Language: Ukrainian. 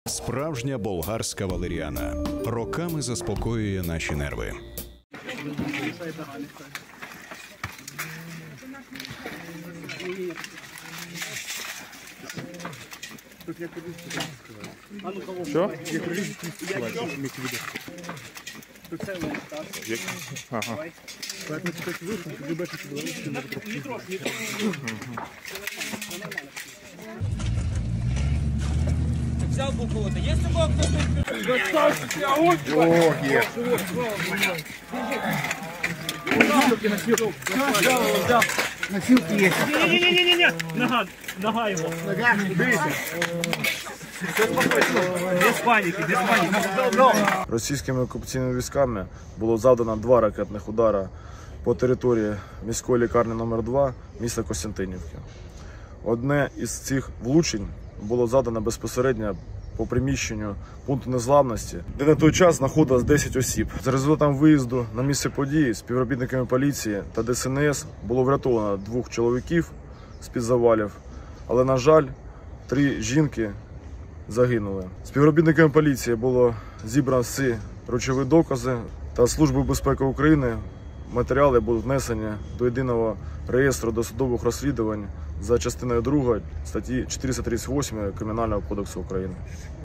Справжня болгарська валеріана роками заспокоює наші нерви. Що? Ага. Взял букву-то. Есть у кого кто-то? О, є. Носилки есть. Не-не-не-не-не! Нога его. Без паники, без паники. Російськими окупаційними військами було завдано 2 ракетних удари по території міської лікарні номер 2 міста Костянтинівки. Одне із цих влучень було завдано безпосередньо по приміщенню пункту незламності, де на той час знаходилось 10 осіб. За результатом виїзду на місце події співробітниками поліції та ДСНС було врятовано 2 чоловіків з-під завалів, але, на жаль, 3 жінки загинули. Співробітниками поліції було зібрано всі речові докази, та Службою безпеки України матеріали будуть внесені до єдиного реєстру досудових розслідувань за частиною 2 статті 438 Кримінального кодексу України.